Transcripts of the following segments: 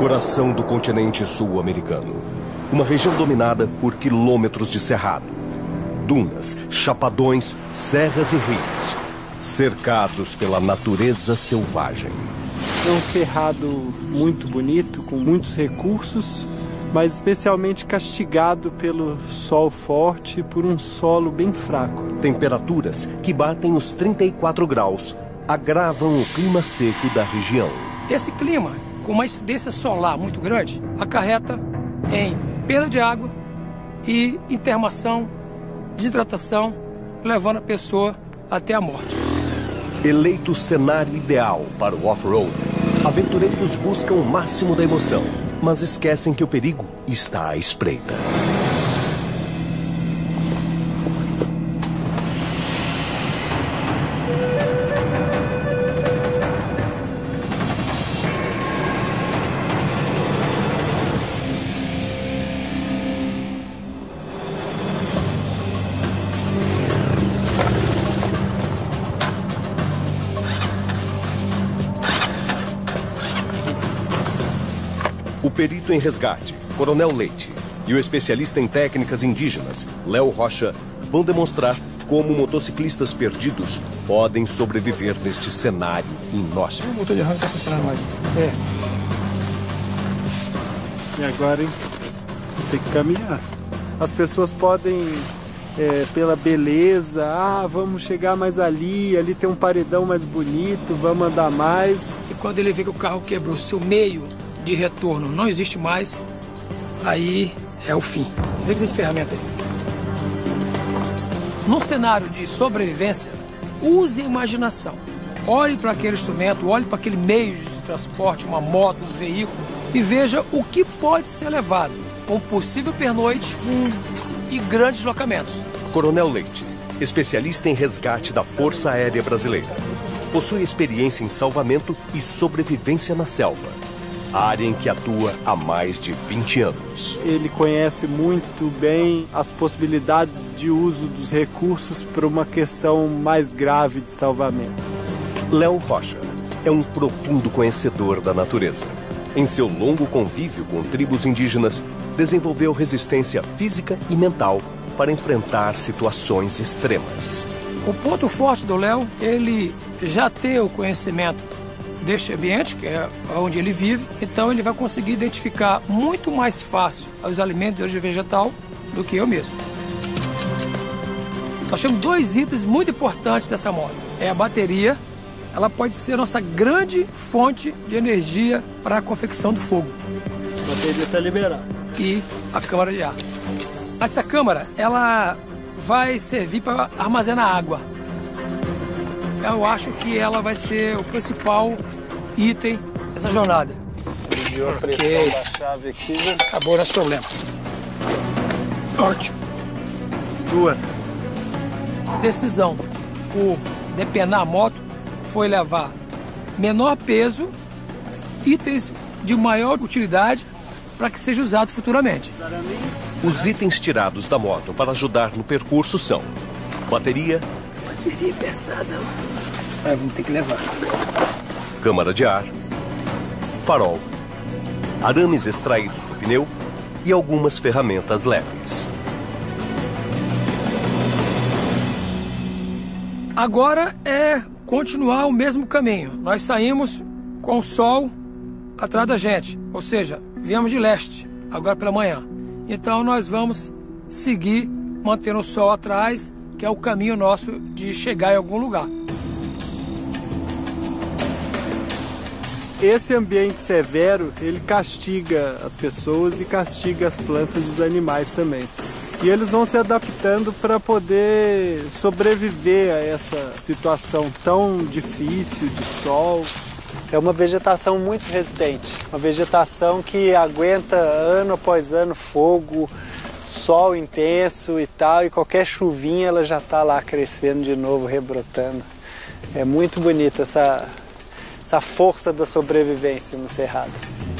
Coração do continente sul-americano. Uma região dominada por quilômetros de cerrado. Dunas, chapadões, serras e rios. Cercados pela natureza selvagem. É um cerrado muito bonito, com muitos recursos, mas especialmente castigado pelo sol forte e por um solo bem fraco. Temperaturas que batem os 34 graus agravam o clima seco da região. Esse clima, com uma incidência solar muito grande, acarreta em perda de água e intermação, desidratação, levando a pessoa até a morte. Eleito cenário ideal para o off-road, aventureiros buscam o máximo da emoção, mas esquecem que o perigo está à espreita. O perito em resgate, Coronel Leite, e o especialista em técnicas indígenas, Léo Rocha, vão demonstrar como motociclistas perdidos podem sobreviver neste cenário inóspito. O motor de arranque está funcionando mais. E agora, hein? Tem que caminhar. As pessoas podem, pela beleza, vamos chegar mais ali tem um paredão mais bonito, vamos andar mais. E quando ele vê que o carro quebrou, seu meio de retorno não existe mais, aí é o fim. Vê que essa ferramenta aí. Num cenário de sobrevivência, use a imaginação. Olhe para aquele instrumento, olhe para aquele meio de transporte, uma moto, um veículo, e veja o que pode ser levado com possível pernoite e grandes deslocamentos. Coronel Leite, especialista em resgate da Força Aérea Brasileira, possui experiência em salvamento e sobrevivência na selva, área em que atua há mais de 20 anos. Ele conhece muito bem as possibilidades de uso dos recursos para uma questão mais grave de salvamento. Léo Rocha é um profundo conhecedor da natureza. Em seu longo convívio com tribos indígenas, desenvolveu resistência física e mental para enfrentar situações extremas. O ponto forte do Léo, ele já tem o conhecimento deste ambiente, que é onde ele vive, então ele vai conseguir identificar muito mais fácil os alimentos de origem vegetal do que eu mesmo. Nós temos dois itens muito importantes dessa moto. É a bateria, ela pode ser a nossa grande fonte de energia para a confecção do fogo. A bateria está liberada. E a câmara de ar. Essa câmara, ela vai servir para armazenar água. Eu acho que ela vai ser o principal item dessa jornada. Mediu a pressão da chave aqui. Acabou o nosso problema. Ótimo. Sua Decisão por depenar a moto foi levar menor peso, itens de maior utilidade para que seja usado futuramente. Os itens tirados da moto para ajudar no percurso são bateria, Bateria pesada. Vamos ter que levar. câmara de ar, farol, arames extraídos do pneu e algumas ferramentas leves. Agora é continuar o mesmo caminho. Nós saímos com o sol atrás da gente, ou seja, viemos de leste, agora pela manhã. Então nós vamos seguir mantendo o sol atrás, que é o caminho nosso de chegar em algum lugar. Esse ambiente severo, ele castiga as pessoas e castiga as plantas e os animais também. E eles vão se adaptando para poder sobreviver a essa situação tão difícil de sol. É uma vegetação muito resistente, uma vegetação que aguenta ano após ano fogo, sol intenso e tal, e qualquer chuvinha ela já está lá crescendo de novo, rebrotando. É muito bonita essa força da sobrevivência no cerrado.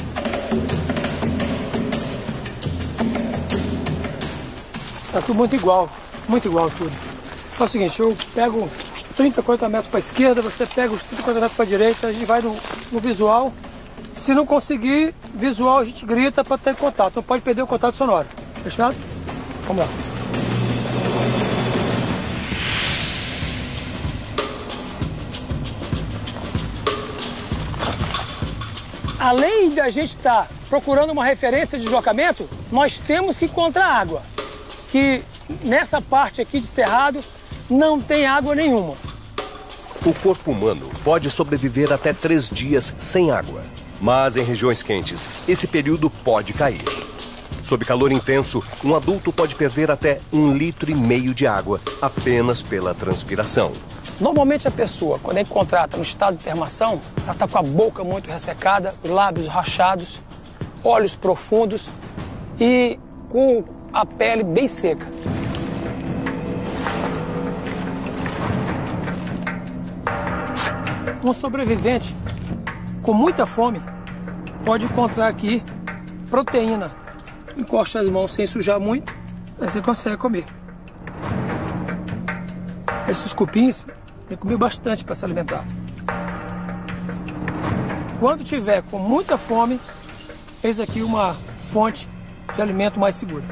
Tá tudo muito igual tudo. É o seguinte, eu pego os 30, 40 metros para a esquerda, você pega os 30, 40 metros para a direita, a gente vai no visual, Se não conseguir, visual, a gente grita para ter contato. Não pode perder o contato sonoro. Fechado? Vamos lá. Além da gente estar procurando uma referência de deslocamento, nós temos que encontrar água. Que nessa parte aqui de cerrado não tem água nenhuma. O corpo humano pode sobreviver até 3 dias sem água. Mas em regiões quentes, esse período pode cair. Sob calor intenso, um adulto pode perder até 1,5 litro de água apenas pela transpiração. Normalmente a pessoa, quando é encontrada no estado de termação, ela está com a boca muito ressecada, os lábios rachados, olhos profundos e com a pele bem seca. Um sobrevivente com muita fome pode encontrar aqui proteína. Encosta as mãos sem sujar muito, aí você consegue comer. Esses cupins tem que comer bastante para se alimentar. Quando tiver com muita fome, eis aqui uma fonte de alimento mais segura.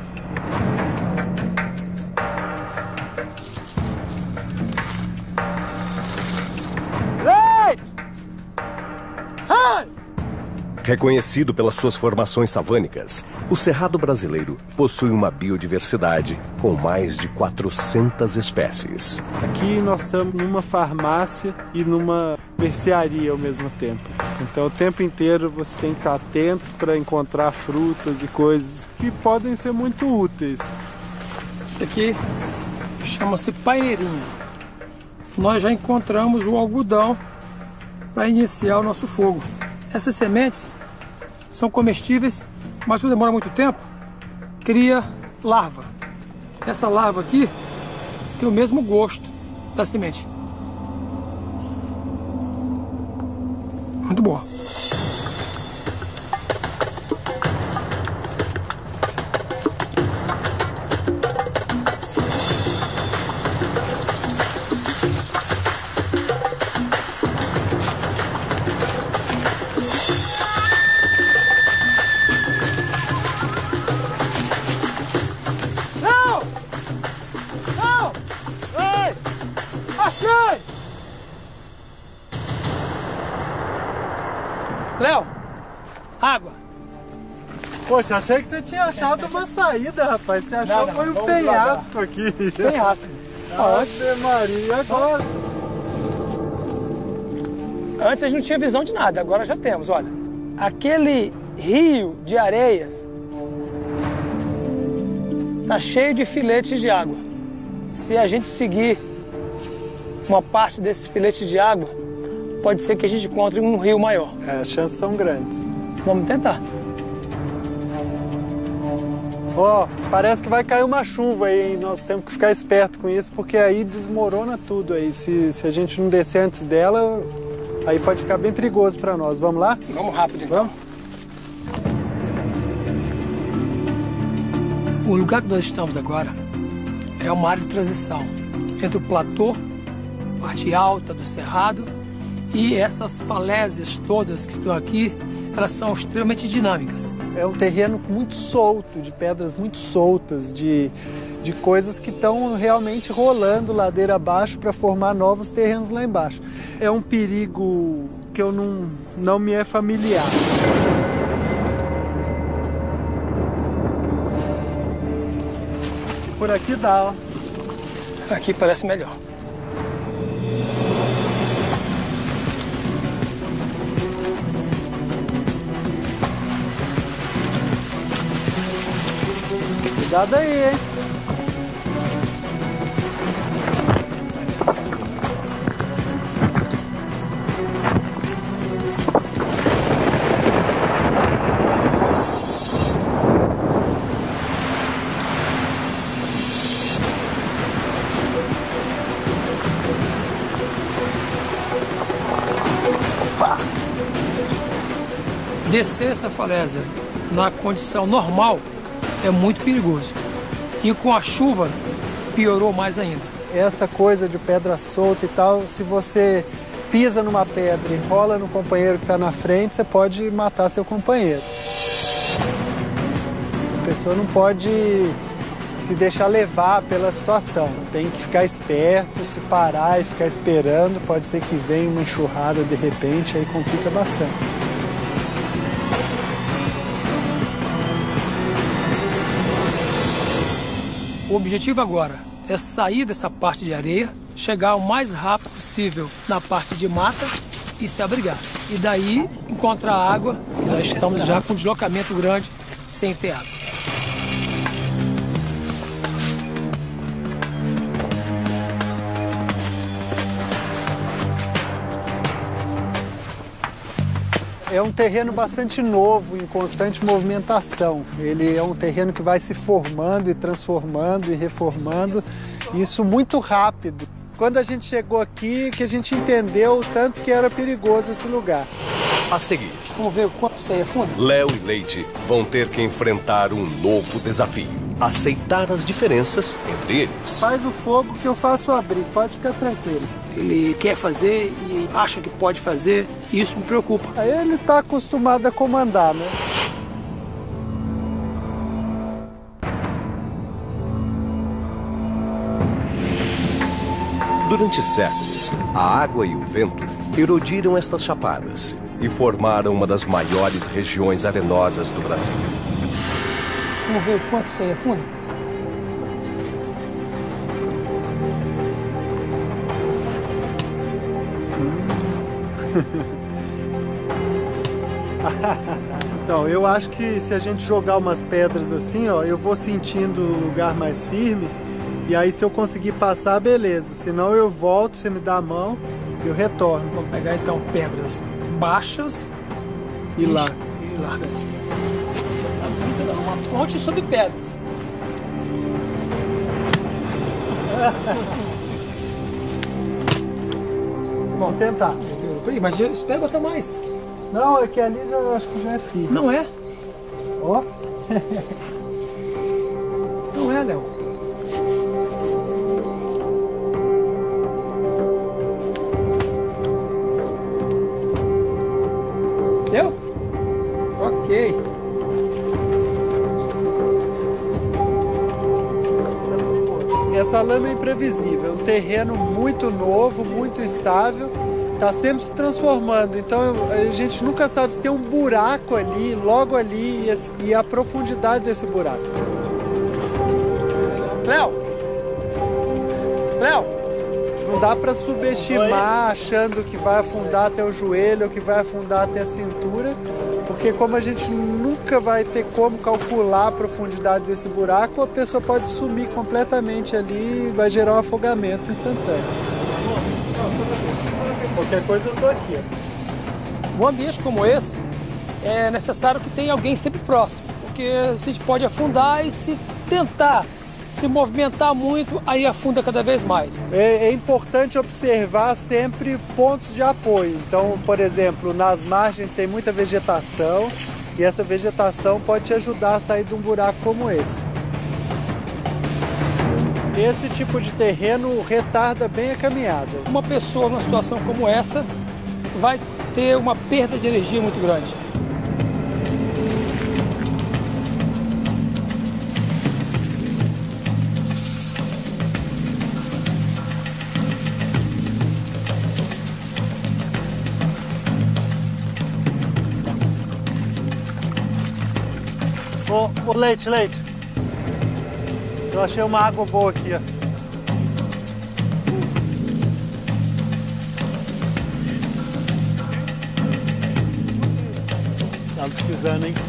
Reconhecido pelas suas formações savânicas, o Cerrado brasileiro possui uma biodiversidade com mais de 400 espécies. Aqui nós estamos numa farmácia e numa mercearia ao mesmo tempo. Então o tempo inteiro você tem que estar atento para encontrar frutas e coisas que podem ser muito úteis. Isso aqui chama-se paeirinho. Nós já encontramos o algodão para iniciar o nosso fogo. Essas sementes são comestíveis, mas não demora muito tempo, cria larva. Essa larva aqui tem o mesmo gosto da semente. Muito boa. Léo, água. Poxa, achei que você tinha achado uma saída, rapaz. Você achou que foi um penhasco aqui. Penhasco. Ave Maria, agora. Antes a gente não tinha visão de nada, agora já temos, olha. Aquele rio de areias tá cheio de filetes de água. Se a gente seguir uma parte desses filetes de água, pode ser que a gente encontre um rio maior. As chances são grandes. Vamos tentar. Ó, parece que vai cair uma chuva aí, hein? Nós temos que ficar esperto com isso, porque aí desmorona tudo aí. Se a gente não descer antes dela, aí pode ficar bem perigoso para nós. Vamos lá? Vamos rápido, então. Vamos? O lugar que nós estamos agora é uma área de transição entre o platô, parte alta do cerrado, e essas falésias todas que estão aqui, elas são extremamente dinâmicas. É um terreno muito solto, de pedras muito soltas, de coisas que estão realmente rolando ladeira abaixo para formar novos terrenos lá embaixo. É um perigo que eu não me é familiar. Por aqui dá, ó. Aqui parece melhor. Cuidado aí, hein? Descer essa falésia na condição normal é muito perigoso. E com a chuva piorou mais ainda. Essa coisa de pedra solta e tal, se você pisa numa pedra e rola no companheiro que está na frente, você pode matar seu companheiro. A pessoa não pode se deixar levar pela situação, tem que ficar esperto, se parar e ficar esperando, pode ser que venha uma enxurrada de repente, aí complica bastante. O objetivo agora é sair dessa parte de areia, chegar o mais rápido possível na parte de mata e se abrigar. E daí encontrar água, que nós estamos já com um deslocamento grande sem ter água. É um terreno bastante novo, em constante movimentação. Ele é um terreno que vai se formando e transformando e reformando, isso muito rápido. Quando a gente chegou aqui, que a gente entendeu o tanto que era perigoso esse lugar. A seguir, Vamos ver o quanto isso aí é fundo? Léo e Leite vão ter que enfrentar um novo desafio. Aceitar as diferenças entre eles. Faz o fogo que eu faço o abrigo, pode ficar tranquilo. Ele quer fazer e acha que pode fazer, e isso me preocupa. Aí ele está acostumado a comandar, né? Durante séculos, a água e o vento erodiram estas chapadas e formaram uma das maiores regiões arenosas do Brasil. Vamos ver o quanto isso aí é fundo? Então, eu acho que se a gente jogar umas pedras assim, ó, eu vou sentindo o lugar mais firme. E aí se eu conseguir passar, beleza. Senão eu volto, você me dá a mão e eu retorno. Vamos pegar então pedras baixas E lá. e larga assim. Uma ponte sobre pedras. Vamos tentar. Peraí, mas espera botar mais. Não, é que ali eu acho que já é firme. Não é? Ó. Não é, Léo. Deu? Ok. Essa lama é imprevisível, é um terreno muito novo, muito estável, está sempre se transformando, então a gente nunca sabe se tem um buraco ali, logo ali, e a profundidade desse buraco. Léo! Léo! Não dá para subestimar achando que vai afundar até o joelho ou que vai afundar até a cintura, porque como a gente nunca vai ter como calcular a profundidade desse buraco, a pessoa pode sumir completamente ali e vai gerar um afogamento instantâneo. Qualquer coisa eu tô aqui. Um ambiente como esse, é necessário que tenha alguém sempre próximo, porque a gente pode afundar e se tentar se movimentar muito, aí afunda cada vez mais. É importante observar sempre pontos de apoio. Então, por exemplo, nas margens tem muita vegetação e essa vegetação pode te ajudar a sair de um buraco como esse. Esse tipo de terreno retarda bem a caminhada. Uma pessoa numa situação como essa vai ter uma perda de energia muito grande. Ô, Leite, eu achei uma água boa aqui, ó. Tá precisando, hein?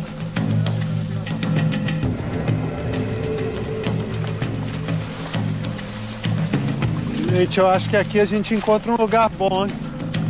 Leite, eu acho que aqui a gente encontra um lugar bom, hein?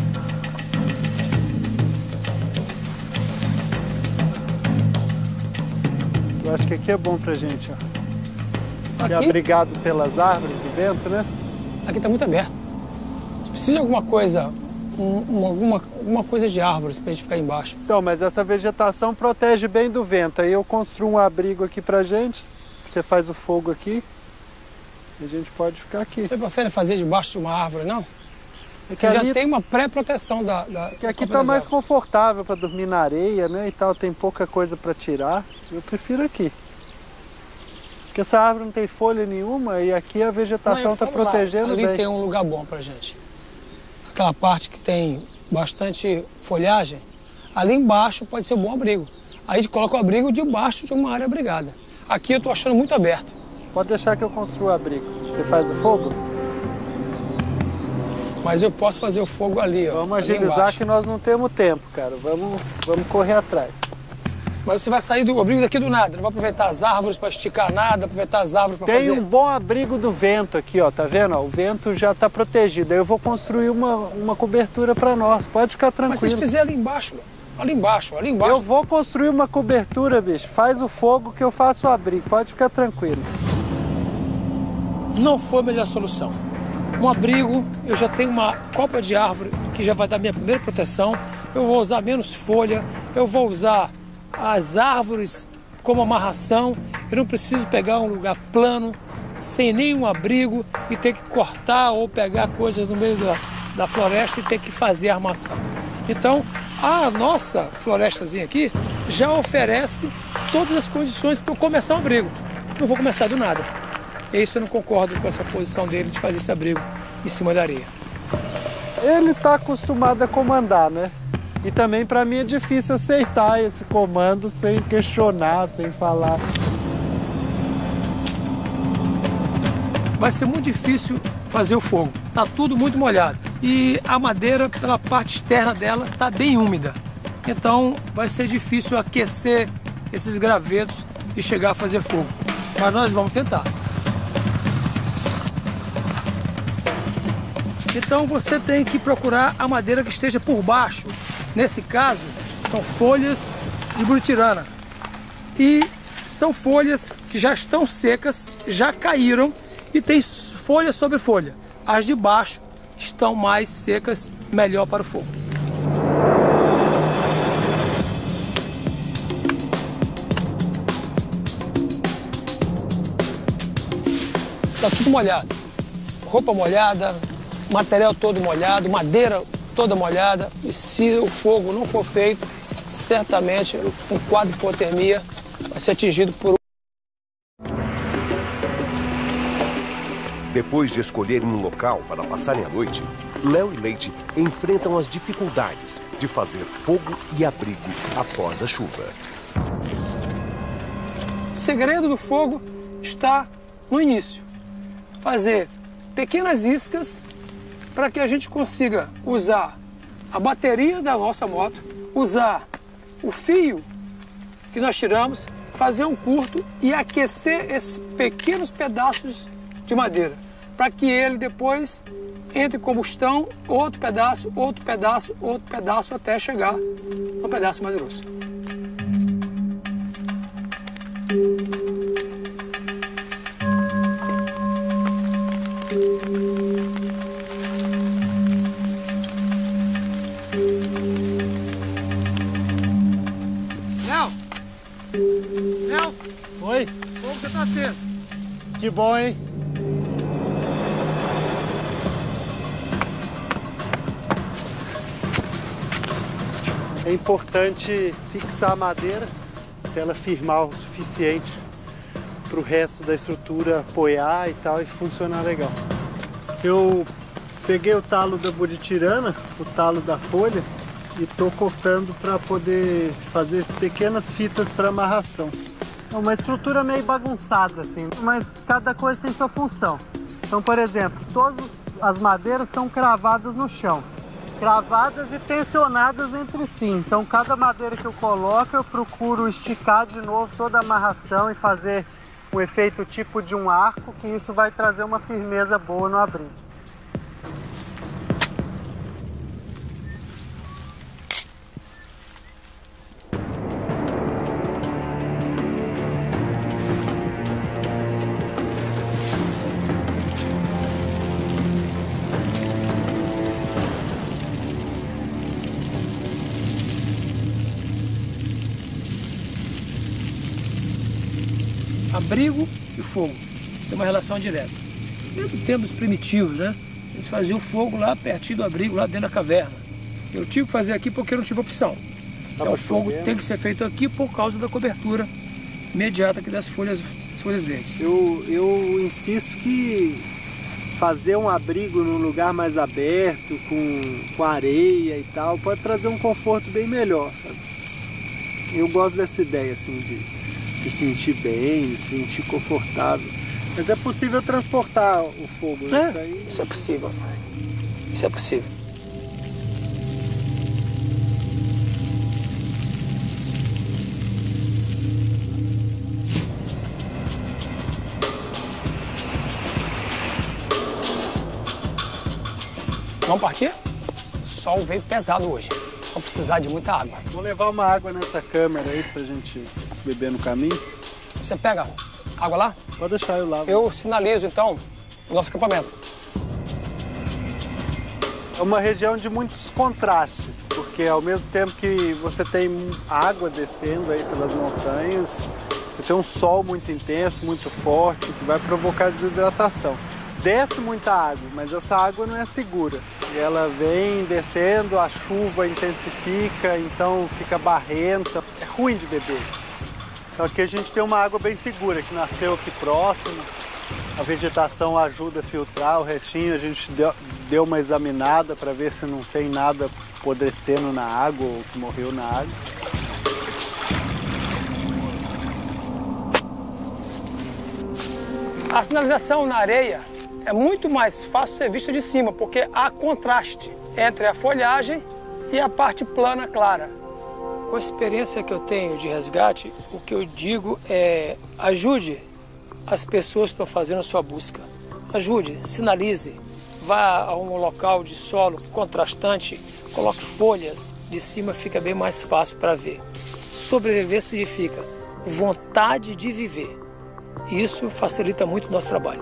Eu acho que aqui é bom pra gente, ó. Aqui? E abrigado pelas árvores do vento, né? Aqui está muito aberto. A gente precisa de alguma coisa, alguma coisa de árvores para a gente ficar embaixo. Então, mas essa vegetação protege bem do vento. Aí eu construo um abrigo aqui pra gente. Você faz o fogo aqui. E a gente pode ficar aqui. Você prefere fazer debaixo de uma árvore, não? É que já ali, tem uma pré-proteção da que aqui tá mais confortável para dormir na areia, né, e tal, tem pouca coisa para tirar. Eu prefiro aqui. Porque essa árvore não tem folha nenhuma e aqui a vegetação está protegendo ali bem. Tem um lugar bom pra gente. Aquela parte que tem bastante folhagem, ali embaixo pode ser um bom abrigo. Aí a gente coloca o abrigo debaixo de uma área abrigada. Aqui eu tô achando muito aberto. Pode deixar que eu construa o abrigo. Você faz o fogo? Mas eu posso fazer o fogo ali, ó. Vamos agilizar que nós não temos tempo, cara. Vamos correr atrás. Mas você vai sair do abrigo daqui do nada, não vai aproveitar as árvores para esticar nada, aproveitar as árvores para fazer... Tem um bom abrigo do vento aqui, ó, tá vendo? O vento já está protegido. Aí eu vou construir uma cobertura para nós, pode ficar tranquilo. Mas se fizer ali embaixo, ali embaixo. Eu vou construir uma cobertura, bicho. Faz o fogo que eu faço o abrigo, pode ficar tranquilo. Não foi a melhor solução. Um abrigo, eu já tenho uma copa de árvore que já vai dar minha primeira proteção. Eu vou usar menos folha, eu vou usar as árvores como amarração. Eu não preciso pegar um lugar plano, sem nenhum abrigo e ter que cortar ou pegar coisas no meio da floresta e ter que fazer a armação. Então, a nossa florestazinha aqui já oferece todas as condições para eu começar um abrigo. Não vou começar do nada. E isso eu não concordo com essa posição dele de fazer esse abrigo em cima da areia. Ele está acostumado a comandar, né? E também para mim é difícil aceitar esse comando sem questionar, sem falar. Vai ser muito difícil fazer o fogo. Tá tudo muito molhado. E a madeira, pela parte externa dela, está bem úmida. Então vai ser difícil aquecer esses gravetos e chegar a fazer fogo. Mas nós vamos tentar. Então você tem que procurar a madeira que esteja por baixo. Nesse caso, são folhas de buritirana. E são folhas que já estão secas, já caíram e tem folha sobre folha. As de baixo estão mais secas, melhor para o fogo. Está tudo molhado. Roupa molhada, material todo molhado, madeira toda molhada. E se o fogo não for feito, certamente um quadro de hipotermia vai ser atingido por... Depois de escolherem um local para passarem a noite, Léo e Leite enfrentam as dificuldades de fazer fogo e abrigo após a chuva. O segredo do fogo está no início. Fazer pequenas iscas para que a gente consiga usar a bateria da nossa moto, usar o fio que nós tiramos, fazer um curto e aquecer esses pequenos pedaços de madeira, para que ele depois entre em combustão, outro pedaço, outro pedaço, outro pedaço, até chegar no pedaço mais grosso. Léo! Oi? Como você está sendo? Que bom, hein? É importante fixar a madeira até ela firmar o suficiente para o resto da estrutura apoiar e tal e funcionar legal. Eu peguei o talo da buritirana, o talo da folha, e estou cortando para poder fazer pequenas fitas para amarração. É uma estrutura meio bagunçada assim, mas cada coisa tem sua função. Então, por exemplo, todas as madeiras são cravadas no chão, cravadas e tensionadas entre si. Então, cada madeira que eu coloco, eu procuro esticar de novo toda a amarração e fazer um efeito tipo de um arco, que isso vai trazer uma firmeza boa no abrigo. Abrigo e fogo tem uma relação direta. Desde tempos primitivos, né? A gente fazia o fogo lá pertinho do abrigo, lá dentro da caverna. Eu tive que fazer aqui porque eu não tive opção. Então o fogo tem que ser feito aqui por causa da cobertura imediata aqui das folhas verdes. Eu insisto que fazer um abrigo num lugar mais aberto, com areia e tal, pode trazer um conforto bem melhor, sabe? Eu gosto dessa ideia, assim, de se sentir bem, se sentir confortável. Mas é possível transportar o fogo, né? Isso é possível, isso é possível. Vamos partir? O sol veio pesado hoje. Vou precisar de muita água. Vou levar uma água nessa câmera aí pra gente beber no caminho. Você pega água lá? Pode deixar, eu lavo. Eu sinalizo então o nosso acampamento. É uma região de muitos contrastes, porque ao mesmo tempo que você tem água descendo aí pelas montanhas, você tem um sol muito intenso, muito forte, que vai provocar desidratação. Desce muita água, mas essa água não é segura. E ela vem descendo, a chuva intensifica, então fica barrenta. É ruim de beber. Então aqui a gente tem uma água bem segura, que nasceu aqui próximo. A vegetação ajuda a filtrar o restinho. A gente deu uma examinada para ver se não tem nada apodrecendo na água ou que morreu na água. A sinalização na areia é muito mais fácil ser vista de cima, porque há contraste entre a folhagem e a parte plana clara. Com a experiência que eu tenho de resgate, o que eu digo é: ajude as pessoas que estão fazendo a sua busca. Ajude, sinalize, vá a um local de solo contrastante, coloque folhas, de cima fica bem mais fácil para ver. Sobreviver significa vontade de viver. Isso facilita muito o nosso trabalho.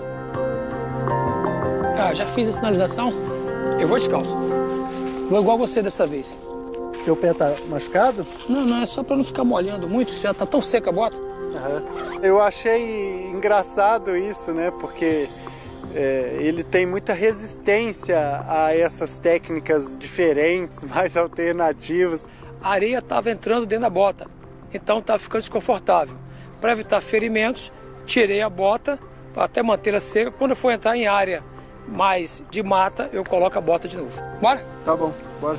Já fiz a sinalização, eu vou descalço. Vou igual você dessa vez. Seu pé tá machucado? Não, é só para não ficar molhando muito, já tá tão seca a bota. Uhum. Eu achei engraçado isso, né? Porque ele tem muita resistência a essas técnicas diferentes, mais alternativas. A areia estava entrando dentro da bota, então estava ficando desconfortável. Para evitar ferimentos, tirei a bota para até mantê-la seca. Quando eu for entrar em área mais de mata, eu coloco a bota de novo. Bora? Tá bom, bora.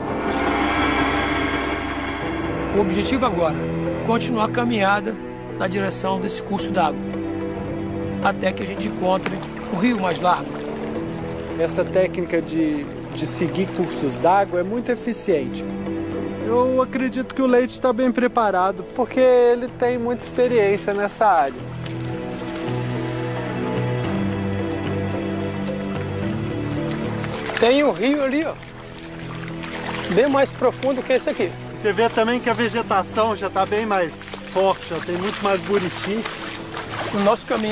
O objetivo agora é continuar a caminhada na direção desse curso d'água, até que a gente encontre um rio mais largo. Essa técnica de seguir cursos d'água é muito eficiente. Eu acredito que o Leite está bem preparado, porque ele tem muita experiência nessa área. Tem um rio ali, ó, bem mais profundo que esse aqui. Você vê também que a vegetação já está bem mais forte, já tem muito mais buriti. O nosso caminho.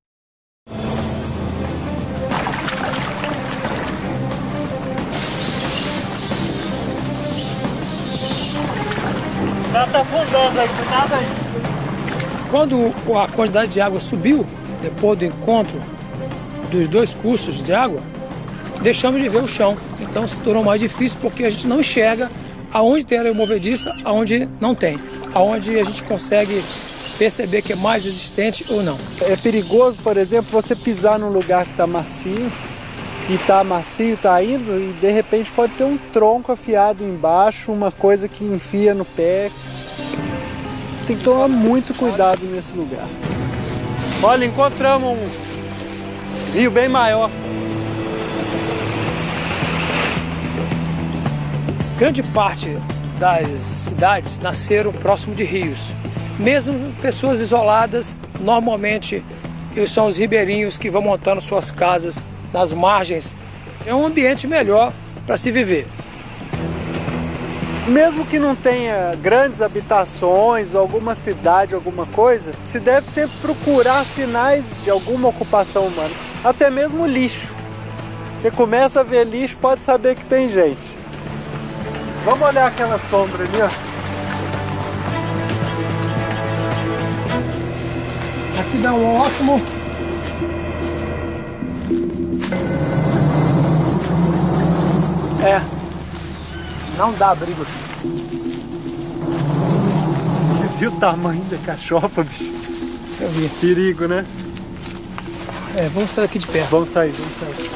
Já está afundando aí, cuidado aí. Quando a quantidade de água subiu, depois do encontro dos dois cursos de água, deixamos de ver o chão. Então se tornou mais difícil porque a gente não enxerga aonde tem areia movediça, aonde não tem. Aonde a gente consegue perceber que é mais resistente ou não. É perigoso, por exemplo, você pisar num lugar que está macio, e está macio, está indo, e de repente pode ter um tronco afiado embaixo, uma coisa que enfia no pé. Tem que tomar muito cuidado nesse lugar. Olha, encontramos um rio bem maior. Grande parte das cidades nasceram próximo de rios. Mesmo pessoas isoladas, normalmente são os ribeirinhos que vão montando suas casas nas margens. É um ambiente melhor para se viver. Mesmo que não tenha grandes habitações, alguma cidade, alguma coisa, se deve sempre procurar sinais de alguma ocupação humana. Até mesmo lixo. Você começa a ver lixo, pode saber que tem gente. Vamos olhar aquela sombra ali, ó. Aqui dá um ótimo Não dá abrigo aqui. Você viu o tamanho da cachopa, bicho? Eu vi. Perigo, né? É, vamos sair daqui de perto. Vamos sair, vamos sair.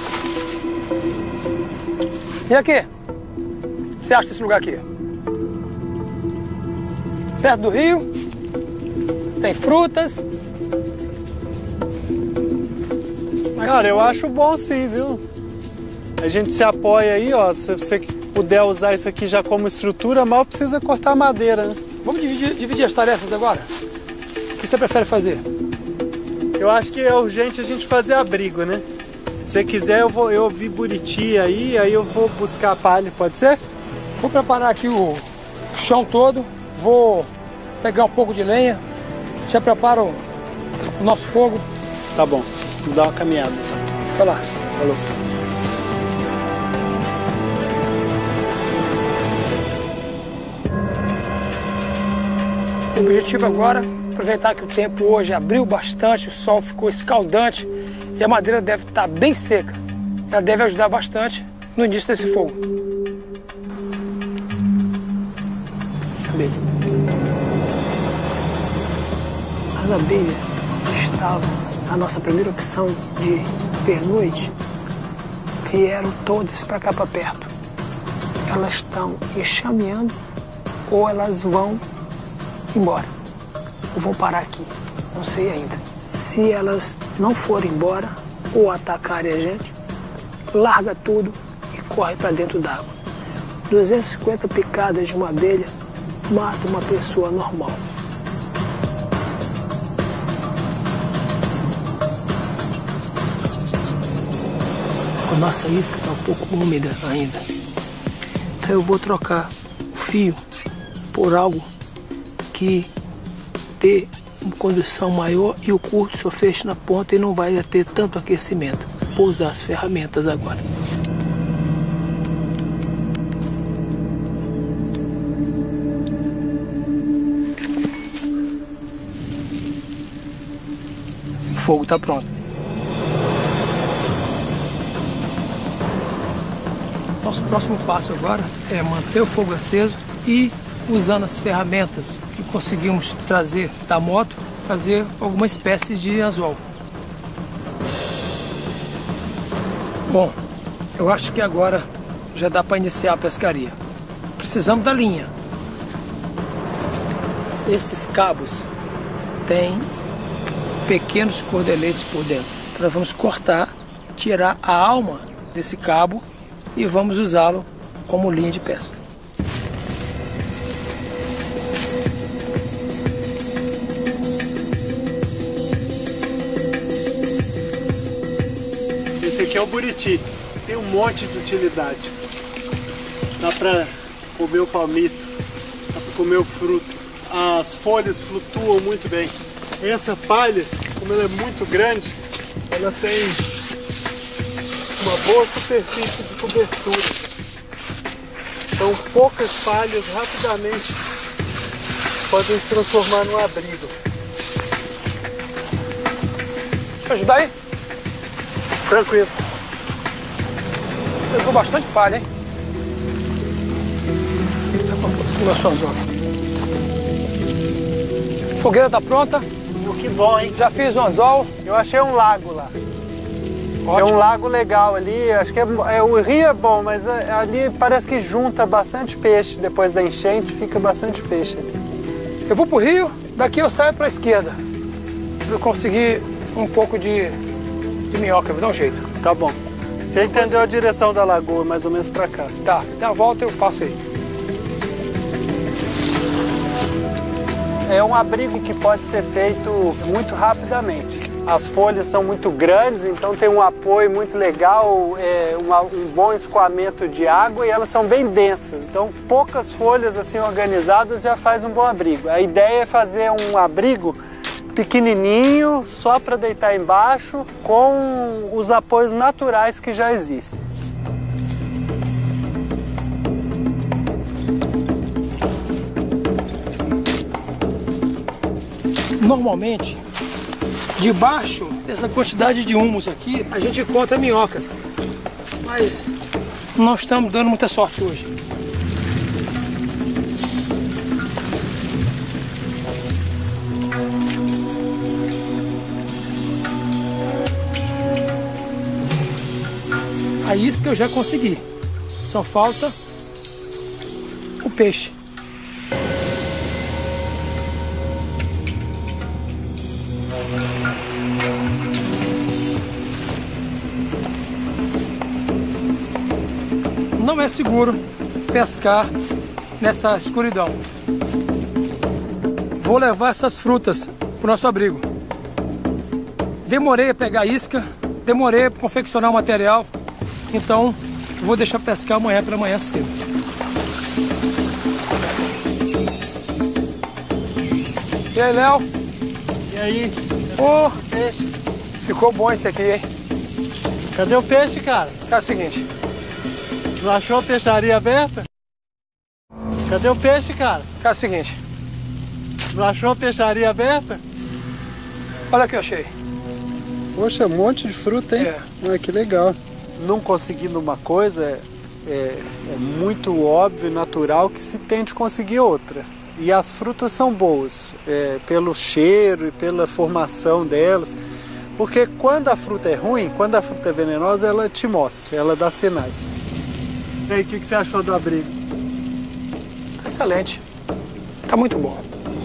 E aqui? O que você acha desse lugar aqui? Perto do rio, tem frutas. Mas cara, eu acho bom sim, viu? A gente se apoia aí, ó. Se você puder usar isso aqui já como estrutura, mal precisa cortar madeira, né? Vamos dividir as tarefas agora? O que você prefere fazer? Eu acho que é urgente a gente fazer abrigo, né? Se você quiser, eu vi Buriti aí eu vou buscar palha, pode ser? Vou preparar aqui o chão todo, vou pegar um pouco de lenha, já preparo o nosso fogo. Tá bom, vou dar uma caminhada. Vai lá. Falou. O objetivo agora é aproveitar que o tempo hoje abriu bastante, o sol ficou escaldante e a madeira deve estar bem seca. Ela deve ajudar bastante no início desse fogo. Abelha. As abelhas estavam na nossa primeira opção de pernoite, vieram todas para cá para perto. Elas estão enxameando ou elas vão embora. Ou vão parar aqui, não sei ainda. Se elas não forem embora ou atacarem a gente, larga tudo e corre para dentro d'água. 250 picadas de uma abelha mata uma pessoa normal. A nossa isca está um pouco úmida ainda. Então eu vou trocar o fio por algo que dê uma condução maior e o curto só fecha na ponta e não vai ter tanto aquecimento. Vou usar as ferramentas agora. O fogo está pronto. Nosso próximo passo agora é manter o fogo aceso e, usando as ferramentas que conseguimos trazer da moto, fazer alguma espécie de anzol. Bom, eu acho que agora já dá para iniciar a pescaria. Precisamos da linha. Esses cabos têm pequenos cordeletes por dentro. Então nós vamos cortar, tirar a alma desse cabo e vamos usá-lo como linha de pesca. Esse aqui é o buriti, tem um monte de utilidade. Dá para comer o palmito, dá para comer o fruto. As folhas flutuam muito bem. Essa palha, como ela é muito grande, ela tem uma boa superfície de cobertura. Então poucas palhas rapidamente podem se transformar num abrigo. Deixa eu ajudar aí? Tranquilo. Pegou bastante palha, hein? Pula sua zona. Fogueira tá pronta. Que bom, hein? Já fiz um anzol. Eu achei um lago lá. Ótimo. É um lago legal ali, acho que o rio é bom, mas ali parece que junta bastante peixe. Depois da enchente fica bastante peixe ali. Eu vou pro rio, daqui eu saio pra esquerda. Pra eu conseguir um pouco de minhoca, vou dar um jeito. Tá bom. Você entendeu a direção da lagoa, mais ou menos pra cá. Tá, dá a volta e eu passo aí. É um abrigo que pode ser feito muito rapidamente. As folhas são muito grandes, então tem um apoio muito legal, um bom escoamento de água e elas são bem densas. Então poucas folhas assim organizadas já faz um bom abrigo. A ideia é fazer um abrigo pequenininho, só para deitar embaixo, com os apoios naturais que já existem. Normalmente, debaixo dessa quantidade de humus aqui, a gente encontra minhocas. Mas não estamos dando muita sorte hoje. A isca eu já consegui. Só falta o peixe. Não é seguro pescar nessa escuridão. Vou levar essas frutas para o nosso abrigo. Demorei a pegar a isca, demorei a confeccionar o material, então vou deixar pescar amanhã pela manhã cedo. E aí, Léo? E aí? Ô, Peixe? ficou bom esse aqui, hein? Cadê o peixe, cara? É o seguinte. Não achou a peixaria aberta? Cadê o peixe, cara? É o seguinte. Não achou a peixaria aberta? Olha o que eu achei. Poxa, um monte de fruta, hein? É. Que legal. Não conseguindo uma coisa, é muito óbvio e natural que se tente conseguir outra. E as frutas são boas, pelo cheiro e pela formação delas. Porque quando a fruta é ruim, quando a fruta é venenosa, ela te mostra, ela dá sinais. E aí, o que você achou do abrigo? Excelente. Tá muito bom.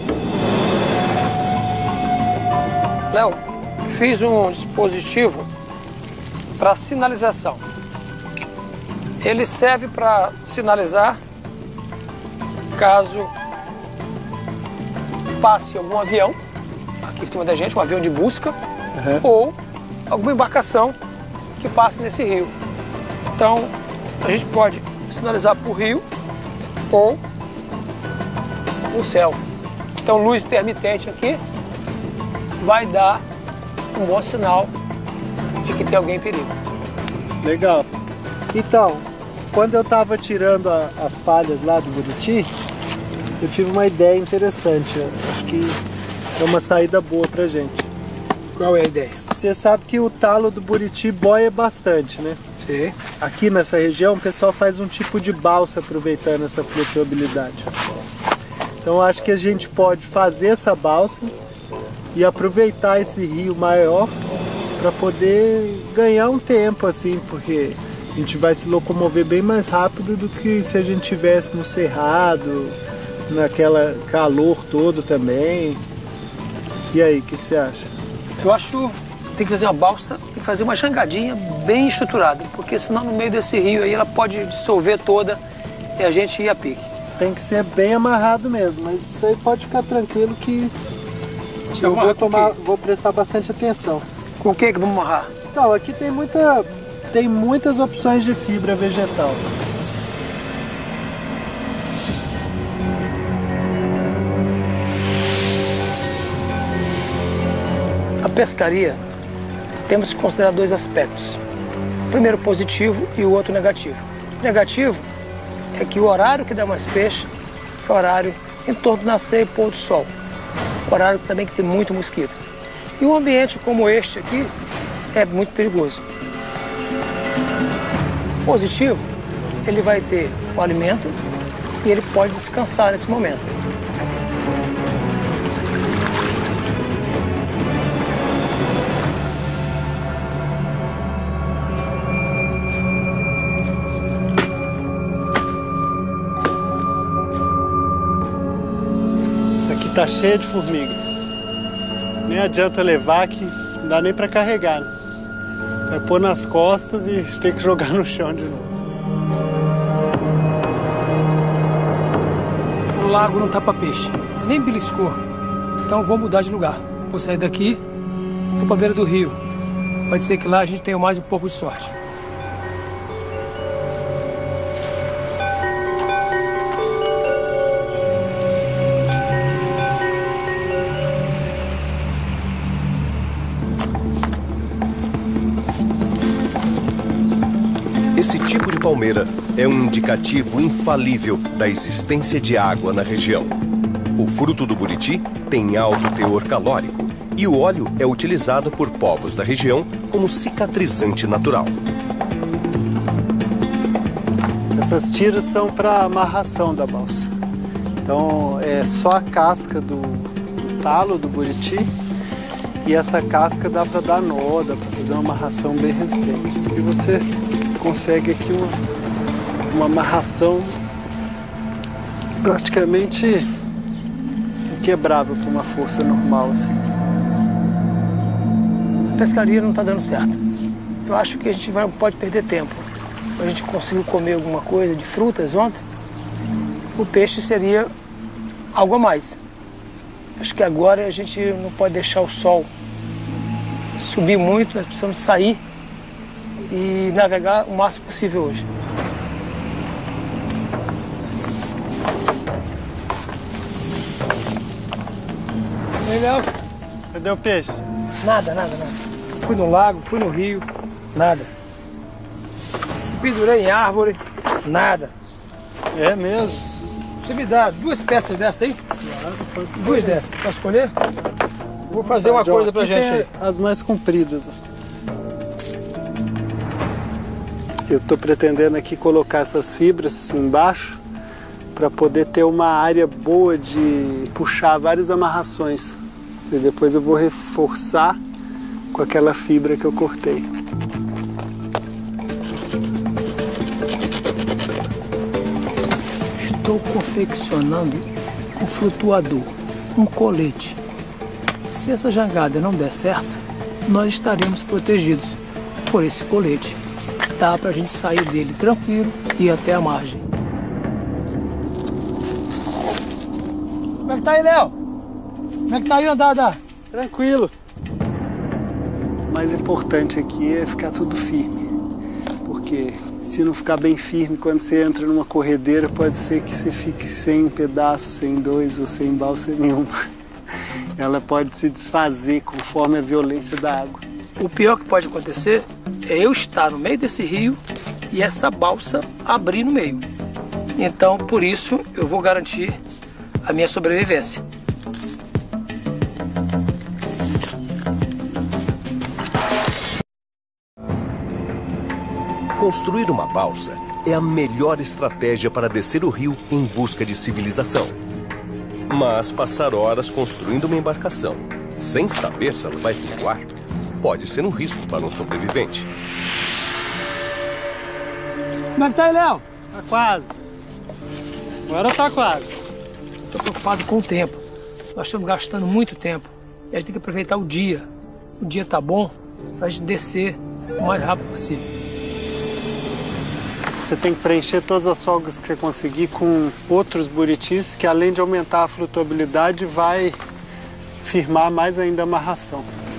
Léo, fiz um dispositivo para sinalização. Ele serve para sinalizar caso passe algum avião aqui em cima da gente, um avião de busca, ou alguma embarcação que passe nesse rio. Então, a gente pode sinalizar para o rio ou o céu. Então, luz intermitente aqui vai dar um bom sinal de que tem alguém em perigo. Legal. Então, quando eu estava tirando as palhas lá do Buriti, eu tive uma ideia interessante. Eu acho que é uma saída boa pra gente. Qual é a ideia? Você sabe que o talo do Buriti boia bastante, né? Sim. Aqui nessa região o pessoal faz um tipo de balsa aproveitando essa flutuabilidade. Então acho que a gente pode fazer essa balsa e aproveitar esse rio maior para poder ganhar um tempo, assim, porque a gente vai se locomover bem mais rápido do que se a gente estivesse no cerrado, naquela calor todo também. E aí, o que você acha? Eu acho que tem que fazer uma balsa, tem que fazer uma jangadinha bem estruturada, porque senão no meio desse rio aí ela pode dissolver toda e a gente ir a pique. Tem que ser bem amarrado mesmo, mas isso aí pode ficar tranquilo que eu vou prestar bastante atenção. Com o que vamos amarrar? Então, aqui tem muitas opções de fibra vegetal. A pescaria, temos que considerar dois aspectos. O primeiro positivo e o outro negativo. O negativo é que o horário que dá mais peixe é o horário em torno do nascer e pôr do sol. Horário também que tem muito mosquito. E um ambiente como este aqui é muito perigoso. Positivo, ele vai ter o alimento e ele pode descansar nesse momento. Isso aqui tá cheio de formiga. Nem adianta levar que não dá nem para carregar, né? Vai pôr nas costas e ter que jogar no chão de novo. O lago não tá para peixe, nem beliscou. Então vou mudar de lugar. Vou sair daqui, vou para a beira do rio. Pode ser que lá a gente tenha mais um pouco de sorte. Esse tipo de palmeira é um indicativo infalível da existência de água na região. O fruto do buriti tem alto teor calórico e o óleo é utilizado por povos da região como cicatrizante natural. Essas tiras são para amarração da balsa. Então é só a casca do talo do buriti E essa casca dá para dar nó, dá para fazer uma amarração bem resistente. E você consegue aqui uma amarração praticamente inquebrável para uma força normal assim. A pescaria não está dando certo. Eu acho que a gente pode perder tempo. A gente conseguiu comer alguma coisa de frutas ontem, o peixe seria algo a mais. Acho que agora a gente não pode deixar o sol subir muito, nós precisamos sair e navegar o máximo possível hoje. E aí, Léo? Cadê o peixe? Nada. Fui no lago, fui no rio, nada. Pendurei em árvore, nada. É mesmo? Você me dá 2 peças dessa aí? Claro, 2 dessas, pra escolher? Vou fazer uma coisa pra gente aí. As mais compridas. Eu tô pretendendo aqui colocar essas fibras embaixo para poder ter uma área boa de puxar várias amarrações. E depois eu vou reforçar com aquela fibra que eu cortei. Estou confeccionando um flutuador, um colete. Se essa jangada não der certo, nós estaremos protegidos por esse colete. Dá pra gente sair dele tranquilo e ir até a margem. Como é que tá aí, Léo? Como é que tá aí, andada? Tranquilo. O mais importante aqui é ficar tudo firme. Porque se não ficar bem firme, quando você entra numa corredeira, pode ser que você fique sem pedaço, sem dois ou sem balsa nenhuma. Ela pode se desfazer conforme a violência da água. O pior que pode acontecer é eu estar no meio desse rio e essa balsa abrir no meio. Então, por isso, eu vou garantir a minha sobrevivência. Construir uma balsa é a melhor estratégia para descer o rio em busca de civilização. Mas passar horas construindo uma embarcação, sem saber se ela vai flutuar, pode ser um risco para um sobrevivente. Como é que tá aí, Léo? Tá quase. Agora tá quase. Estou preocupado com o tempo. Nós estamos gastando muito tempo. E a gente tem que aproveitar o dia. O dia tá bom para a gente descer o mais rápido possível. Você tem que preencher todas as folgas que você conseguir com outros buritis, que além de aumentar a flutuabilidade, vai firmar mais ainda a amarração.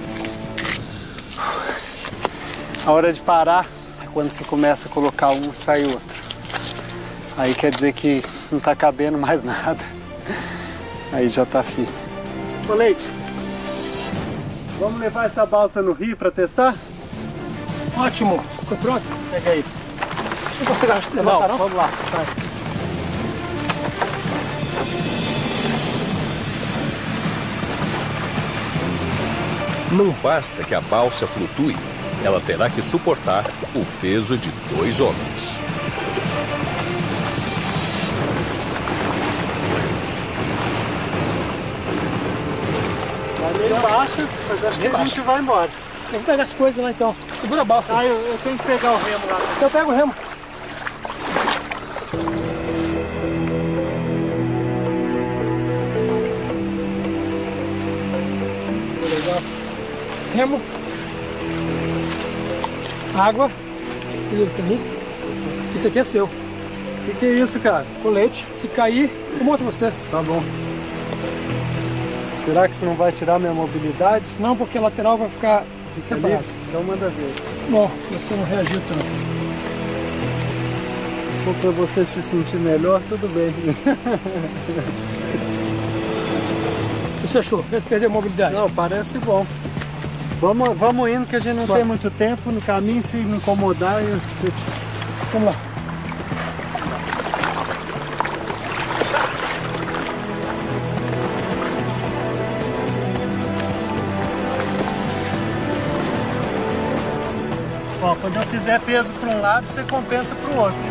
A hora de parar é quando você começa a colocar um e sai outro. Aí quer dizer que não está cabendo mais nada. Aí já está firme. Ô Leite, vamos levar essa balsa no rio para testar? Ótimo. Ficou pronto? Pega aí. Não consigo levantar, não? Vamos lá, vai. Não basta que a balsa flutue, ela terá que suportar o peso de 2 homens. Vai meio baixa, mas acho que a gente vai embora. Eu vou pegar as coisas lá então. Segura a balsa. Ah, eu tenho que pegar o remo lá. Então eu pego o remo. Legal. Remo. Água. Isso aqui é seu. O que é isso, cara? Colete. Se cair, eu monto você. Tá bom. Será que isso não vai tirar minha mobilidade? Não, porque a lateral vai ficar separado. Então manda ver. Bom, você não reagiu tanto. Se for pra você se sentir melhor, tudo bem. O que você achou? Vê se perdeu a mobilidade. Não, parece bom. Vamos indo que a gente não tem muito tempo no caminho. Se me incomodar, Vamos lá. Ó, quando eu fizer peso para um lado, você compensa para o outro.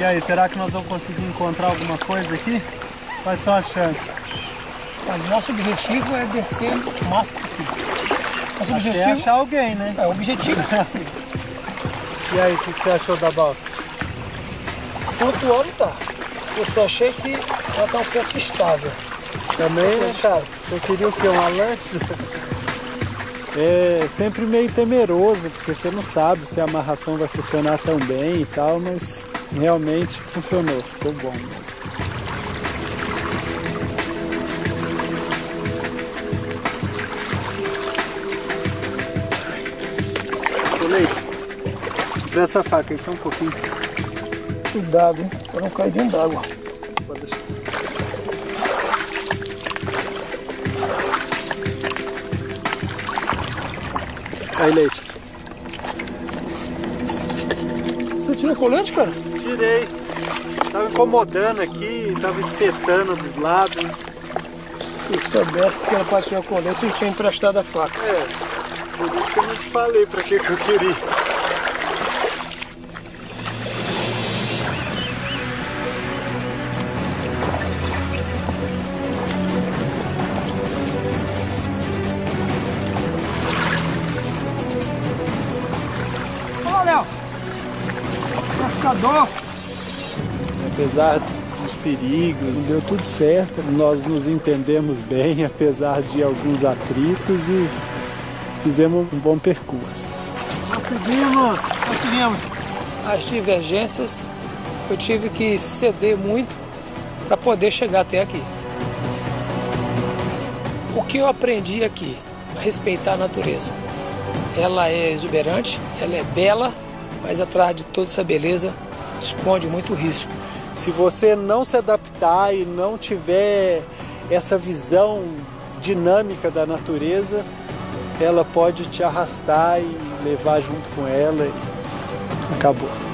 E aí, será que nós vamos conseguir encontrar alguma coisa aqui? Quais são as chances? O nosso objetivo é descer o máximo possível. Nosso objetivo é achar alguém, né? O objetivo é descer. E aí, o que você achou da balsa? Flutuando tá. Eu só achei que ela tá um pouco estável. Também, né, cara? Você queria o quê? Uma lancha? É sempre meio temeroso, porque você não sabe se a amarração vai funcionar tão bem e tal, mas realmente funcionou, ficou bom mesmo. Ô, Leite, dá essa faca aí só um pouquinho. Cuidado, hein? Pra não cair dentro d'água. Pode deixar. Aí, Leite. Você tirou o colete, cara? Tirei. Tava incomodando aqui, tava espetando dos lados. Se soubesse que era pra tirar o colete, eu tinha emprestado a faca. É, por isso que eu não te falei pra que eu queria. Olha, Léo! Pescador! Apesar dos perigos, deu tudo certo. Nós nos entendemos bem, apesar de alguns atritos, e fizemos um bom percurso. Conseguimos! As divergências, eu tive que ceder muito para poder chegar até aqui. O que eu aprendi aqui? Respeitar a natureza. Ela é exuberante, ela é bela, mas atrás de toda essa beleza esconde muito risco. Se você não se adaptar e não tiver essa visão dinâmica da natureza, ela pode te arrastar e levar junto com ela e acabou.